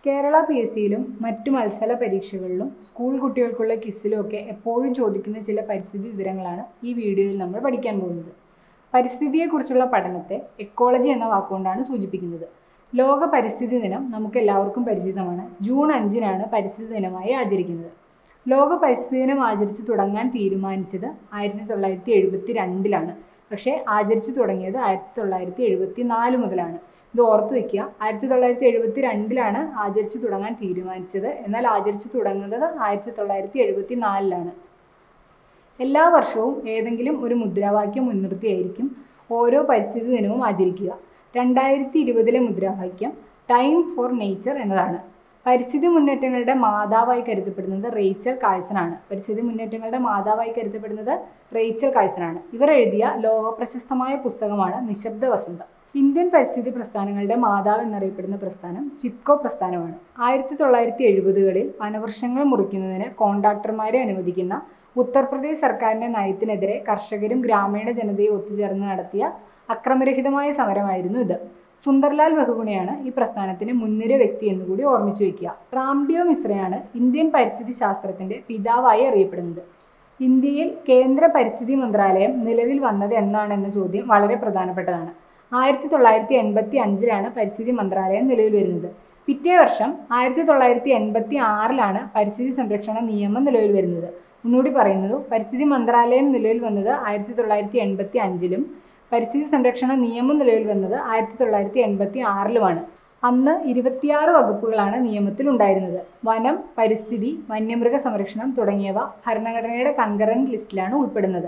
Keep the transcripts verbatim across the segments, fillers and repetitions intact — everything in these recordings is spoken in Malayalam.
കേരള പി എസ് സിയിലും മറ്റു മത്സര പരീക്ഷകളിലും സ്കൂൾ കുട്ടികൾക്കുള്ള ക്വിസിലും ഒക്കെ എപ്പോഴും ചോദിക്കുന്ന ചില പരിസ്ഥിതി വിവരങ്ങളാണ് ഈ വീഡിയോയിൽ നമ്മൾ പഠിക്കാൻ പോകുന്നത്. പരിസ്ഥിതിയെക്കുറിച്ചുള്ള പഠനത്തെ എക്കോളജി എന്ന വാക്കുകൊണ്ടാണ് സൂചിപ്പിക്കുന്നത്. ലോക പരിസ്ഥിതി ദിനം നമുക്ക് എല്ലാവർക്കും പരിചിതമാണ്. ജൂൺ അഞ്ചിനാണ് പരിസ്ഥിതി ദിനമായി ആചരിക്കുന്നത്. ലോക പരിസ്ഥിതി ദിനം ആചരിച്ചു തുടങ്ങാൻ തീരുമാനിച്ചത് ആയിരത്തി തൊള്ളായിരത്തി എഴുപത്തി രണ്ടിലാണ്. പക്ഷേ ആചരിച്ചു തുടങ്ങിയത് ആയിരത്തി തൊള്ളായിരത്തി എഴുപത്തി നാല് മുതലാണ്. ഇത് ഓർത്തു വയ്ക്കുക. ആയിരത്തി തൊള്ളായിരത്തി എഴുപത്തി രണ്ടിലാണ് ആചരിച്ചു തുടങ്ങാൻ തീരുമാനിച്ചത്. എന്നാൽ ആചരിച്ചു തുടങ്ങുന്നത് ആയിരത്തി തൊള്ളായിരത്തി എഴുപത്തി നാലിലാണ്. എല്ലാ വർഷവും ഏതെങ്കിലും ഒരു മുദ്രാവാക്യം മുൻനിർത്തിയായിരിക്കും ഓരോ പരിസ്ഥിതി ദിനവും ആചരിക്കുക. രണ്ടായിരത്തി ഇരുപതിലെ മുദ്രാവാക്യം ടൈം ഫോർ നേച്ചർ എന്നതാണ്. പരിസ്ഥിതി മുന്നേറ്റങ്ങളുടെ മാതാവായി കരുതപ്പെടുന്നത് റേച്ചൽ കാഴ്സനാണ്. പരിസ്ഥിതി മുന്നേറ്റങ്ങളുടെ മാതാവായി കരുതപ്പെടുന്നത് റേച്ചൽ കാഴ്സനാണ്. ഇവർ എഴുതിയ ലോകപ്രശസ്തമായ പുസ്തകമാണ് നിശബ്ദ വസന്തം. ഇന്ത്യൻ പരിസ്ഥിതി പ്രസ്ഥാനങ്ങളുടെ മാതാവ് എന്നറിയപ്പെടുന്ന പ്രസ്ഥാനം ചിപ്കോ പ്രസ്ഥാനമാണ്. ആയിരത്തി തൊള്ളായിരത്തി എഴുപതുകളിൽ വനവൃക്ഷങ്ങൾ മുറിക്കുന്നതിന് കോൺട്രാക്ടർമാരെ അനുവദിക്കുന്ന ഉത്തർപ്രദേശ് സർക്കാരിൻ്റെ നയത്തിനെതിരെ കർഷകരും ഗ്രാമീണ ജനതയും ഒത്തുചേർന്ന് നടത്തിയ അക്രമരഹിതമായ സമരമായിരുന്നു ഇത്. സുന്ദർലാൽ ബഹുഗുണയാണ് ഈ പ്രസ്ഥാനത്തിന് മുൻനിര വ്യക്തി എന്നുകൂടി ഓർമ്മിച്ചു വയ്ക്കുക. റാംഡിയോ മിശ്രയാണ് ഇന്ത്യൻ പരിസ്ഥിതി ശാസ്ത്രത്തിൻ്റെ പിതാവായി അറിയപ്പെടുന്നത്. ഇന്ത്യയിൽ കേന്ദ്ര പരിസ്ഥിതി മന്ത്രാലയം നിലവിൽ വന്നത് എന്നാണെന്ന ചോദ്യം വളരെ പ്രധാനപ്പെട്ടതാണ്. ആയിരത്തി തൊള്ളായിരത്തി എൺപത്തി അഞ്ചിലാണ് പരിസ്ഥിതി മന്ത്രാലയം നിലവിൽ വരുന്നത്. പിറ്റേ വർഷം ആയിരത്തി തൊള്ളായിരത്തി എൺപത്തി ആറിലാണ് പരിസ്ഥിതി സംരക്ഷണ നിയമം നിലവിൽ വരുന്നത്. ഒന്നുകൂടി പറയുന്നത്, പരിസ്ഥിതി മന്ത്രാലയം നിലവിൽ വന്നത് ആയിരത്തി തൊള്ളായിരത്തി എൺപത്തി അഞ്ചിലും പരിസ്ഥിതി സംരക്ഷണ നിയമം നിലവിൽ വന്നത് ആയിരത്തി തൊള്ളായിരത്തി എൺപത്തി ആറിലുമാണ്. അന്ന് ഇരുപത്തിയാറ് വകുപ്പുകളാണ് നിയമത്തിൽ ഉണ്ടായിരുന്നത്. വനം, പരിസ്ഥിതി, വന്യമൃഗ സംരക്ഷണം തുടങ്ങിയവ ഭരണഘടനയുടെ കൺകറന്റ് ലിസ്റ്റിലാണ് ഉൾപ്പെടുന്നത്.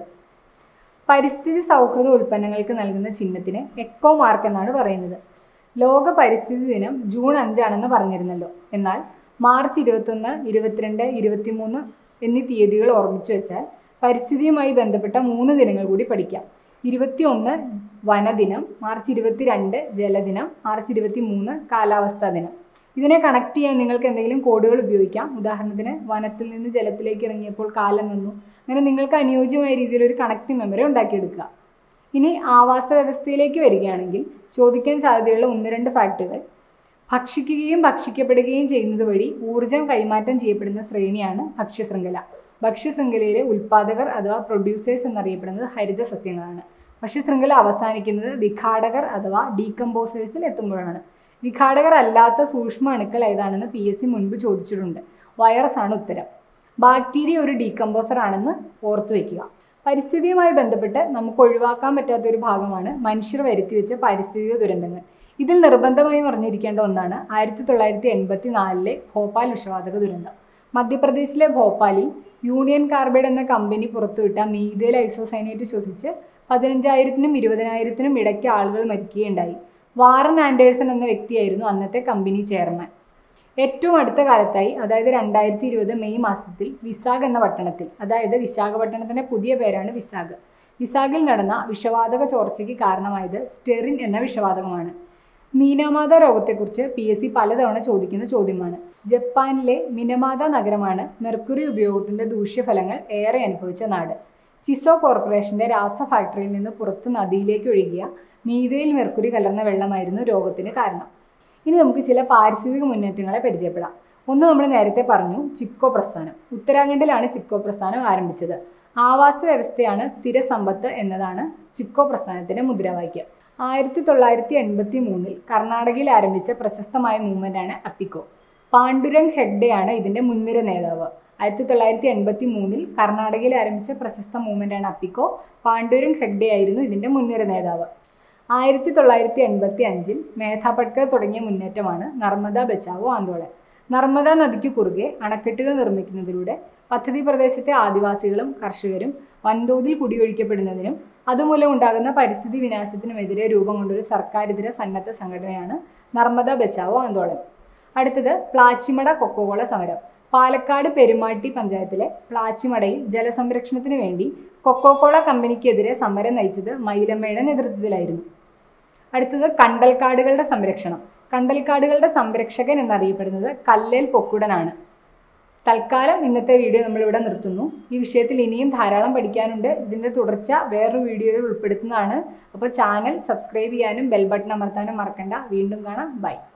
പരിസ്ഥിതി സൗഹൃദ ഉൽപ്പന്നങ്ങൾക്ക് നൽകുന്ന ചിഹ്നത്തിന് എക്കോ മാർക്ക് എന്നാണ് പറയുന്നത്. ലോക പരിസ്ഥിതി ദിനം ജൂൺ അഞ്ചാണെന്ന് പറഞ്ഞിരുന്നല്ലോ. എന്നാൽ മാർച്ച് ഇരുപത്തൊന്ന്, ഇരുപത്തിരണ്ട്, ഇരുപത്തിമൂന്ന് എന്നീ തീയതികൾ ഓർമ്മിച്ചു വെച്ചാൽ പരിസ്ഥിതിയുമായി ബന്ധപ്പെട്ട മൂന്ന് ദിനങ്ങൾ കൂടി പഠിക്കാം. ഇരുപത്തി ഒന്ന് വനദിനം, മാർച്ച് ഇരുപത്തിരണ്ട് ജലദിനം, മാർച്ച് ഇരുപത്തി മൂന്ന് കാലാവസ്ഥാ ദിനം. ഇതിനെ കണക്ട് ചെയ്യാൻ നിങ്ങൾക്ക് എന്തെങ്കിലും കോഡുകൾ ഉപയോഗിക്കാം. ഉദാഹരണത്തിന് വനത്തിൽ നിന്ന് ജലത്തിലേക്ക് ഇറങ്ങിയപ്പോൾ കാലം വന്നു. അങ്ങനെ നിങ്ങൾക്ക് അനുയോജ്യമായ രീതിയിൽ ഒരു കണക്റ്റിംഗ് മെമ്മറി ഉണ്ടാക്കിയെടുക്കുക. ഇനി ആവാസ വ്യവസ്ഥയിലേക്ക് വരികയാണെങ്കിൽ ചോദിക്കാൻ സാധ്യതയുള്ള ഒന്ന് രണ്ട് ഫാക്റ്റുകൾ. ഭക്ഷിക്കുകയും ഭക്ഷിക്കപ്പെടുകയും ചെയ്യുന്നത് വഴി ഊർജം കൈമാറ്റം ചെയ്യപ്പെടുന്ന ശ്രേണിയാണ് ഭക്ഷ്യശൃംഖല. ഭക്ഷ്യശൃംഖലയിലെ ഉൽപ്പാദകർ അഥവാ പ്രൊഡ്യൂസേഴ്സ് എന്നറിയപ്പെടുന്നത് ഹരിത സസ്യങ്ങളാണ്. ഭക്ഷ്യശൃംഖല അവസാനിക്കുന്നത് വിഘാടകർ അഥവാ ഡീകമ്പോസേഴ്സിൽ എത്തുമ്പോഴാണ്. വിഘാടകർ അല്ലാത്ത സൂക്ഷ്മ അണുക്കൾ ഏതാണെന്ന് പി എസ് സി മുൻപ് ചോദിച്ചിട്ടുണ്ട്. വൈറസ് ആണ് ഉത്തരം. ബാക്ടീരിയ ഒരു ഡീകമ്പോസർ ആണെന്ന് ഓർത്തു വയ്ക്കുക. പരിസ്ഥിതിയുമായി ബന്ധപ്പെട്ട് നമുക്ക് ഒഴിവാക്കാൻ പറ്റാത്തൊരു ഭാഗമാണ് മനുഷ്യർ വരുത്തിവെച്ച പാരിസ്ഥിതിക ദുരന്തങ്ങൾ. ഇതിൽ നിർബന്ധമായും അറിഞ്ഞിരിക്കേണ്ട ഒന്നാണ് ആയിരത്തി തൊള്ളായിരത്തി എൺപത്തി നാലിലെ ഭോപ്പാൽ വിഷവാതക ദുരന്തം. മധ്യപ്രദേശിലെ ഭോപ്പാലിൽ യൂണിയൻ കാർബൈഡ് എന്ന കമ്പനി പുറത്തുവിട്ട മീഥൈൽ ഐസോസൈനേറ്റ് ശ്വസിച്ച് പതിനഞ്ചായിരത്തിനും ഇരുപതിനായിരത്തിനും ഇടയ്ക്ക് ആളുകൾ മരിക്കുകയുണ്ടായി. വാറൻ ആൻഡേഴ്സൺ എന്ന വ്യക്തിയായിരുന്നു അന്നത്തെ കമ്പനി ചെയർമാൻ. ഏറ്റവും അടുത്ത കാലത്തായി, അതായത് രണ്ടായിരത്തി ഇരുപത് മെയ് മാസത്തിൽ വിസാഖ് എന്ന പട്ടണത്തിൽ, അതായത് വിശാഖപട്ടണത്തിൻ്റെ പുതിയ പേരാണ് വിസാഖ്, വിസാഖിൽ നടന്ന വിഷവാതക ചോർച്ചയ്ക്ക് കാരണമായത് സ്റ്റെറിൻ എന്ന വിഷവാതകമാണ്. മീനമാത രോഗത്തെക്കുറിച്ച് പി എസ് സി പലതവണ ചോദിക്കുന്ന ചോദ്യമാണ്. ജപ്പാനിലെ മിനമാത നഗരമാണ് മെർക്കുറി ഉപയോഗത്തിൻ്റെ ദൂഷ്യഫലങ്ങൾ ഏറെ അനുഭവിച്ച നാട്. ചിസോ കോർപ്പറേഷൻ്റെ രാസ ഫാക്ടറിയിൽ നിന്ന് പുറത്ത് നദിയിലേക്ക് ഒഴുകിയ മീഥൈൽ മെർക്കുറി കലർന്ന വെള്ളമായിരുന്നു രോഗത്തിന് കാരണം. ഇനി നമുക്ക് ചില പാരിസ്ഥിതിക മുന്നേറ്റങ്ങളെ പരിചയപ്പെടാം. ഒന്ന് നമ്മൾ നേരത്തെ പറഞ്ഞു, ചിപ്കോ പ്രസ്ഥാനം. ഉത്തരാഖണ്ഡിലാണ് ചിപ്കോ പ്രസ്ഥാനം ആരംഭിച്ചത്. ആവാസ വ്യവസ്ഥയാണ് സ്ഥിര സമ്പത്ത് എന്നതാണ് ചിപ്കോ പ്രസ്ഥാനത്തിൻ്റെ മുദ്രാവാക്യം. ആയിരത്തി തൊള്ളായിരത്തി എൺപത്തി മൂന്നിൽ കർണാടകയിൽ ആരംഭിച്ച പ്രശസ്തമായ മൂവ്മെൻ്റാണ് അപ്പിക്കോ. പാണ്ഡുരംഗ് ഹെഗ്ഡെയാണ് ഇതിൻ്റെ മുൻനിര നേതാവ്. ആയിരത്തി തൊള്ളായിരത്തി എൺപത്തി മൂന്നിൽ കർണാടകയിൽ ആരംഭിച്ച പ്രശസ്ത മൂവ്മെൻ്റാണ് അപ്പിക്കോ. പാണ്ഡുരംഗ് ഹെഗ്ഡെ ആയിരുന്നു ഇതിൻ്റെ മുൻനിര നേതാവ്. ആയിരത്തി തൊള്ളായിരത്തി എൺപത്തി അഞ്ചിൽ മേധാ പട്കർ തുടങ്ങിയ മുന്നേറ്റമാണ് നർമ്മദ ബച്ചാവോ ആന്തോളൻ. നർമ്മദ നദിക്ക് കുറുകെ അണക്കെട്ടുകൾ നിർമ്മിക്കുന്നതിലൂടെ പദ്ധതി പ്രദേശത്തെ ആദിവാസികളും കർഷകരും വൻതോതിൽ കുടിയൊഴിക്കപ്പെടുന്നതിനും അതുമൂലം ഉണ്ടാകുന്ന പരിസ്ഥിതി വിനാശത്തിനുമെതിരെ രൂപം കൊണ്ടൊരു സർക്കാരിതര സന്നദ്ധ സംഘടനയാണ് നർമ്മദ ബച്ചാവോ ആന്തോളൻ. അടുത്തത് പ്ലാച്ചിമട കൊക്കോകോള സമരം. പാലക്കാട് പെരുമാട്ടി പഞ്ചായത്തിലെ പ്ലാച്ചിമടയിൽ ജലസംരക്ഷണത്തിന് വേണ്ടി കൊക്കോകോള കമ്പനിക്കെതിരെ സമരം നയിച്ചത് മൈലമ്മയുടെ നേതൃത്വത്തിലായിരുന്നു. അടുത്തത് കണ്ടൽക്കാടുകളുടെ സംരക്ഷണം. കണ്ടൽക്കാടുകളുടെ സംരക്ഷകൻ എന്നറിയപ്പെടുന്നത് കല്ലേൽ പൊക്കുടനാണ്. തൽക്കാലം ഇന്നത്തെ വീഡിയോ നമ്മളിവിടെ നിർത്തുന്നു. ഈ വിഷയത്തിൽ ഇനിയും ധാരാളം പഠിക്കാനുണ്ട്. ഇതിൻ്റെ തുടർച്ച വേറൊരു വീഡിയോയിൽ ഉൾപ്പെടുത്തുന്നതാണ്. അപ്പോൾ ചാനൽ സബ്സ്ക്രൈബ് ചെയ്യാനും ബെൽ ബട്ടൺ അമർത്താനും മറക്കണ്ട. വീണ്ടും കാണാം. ബൈ.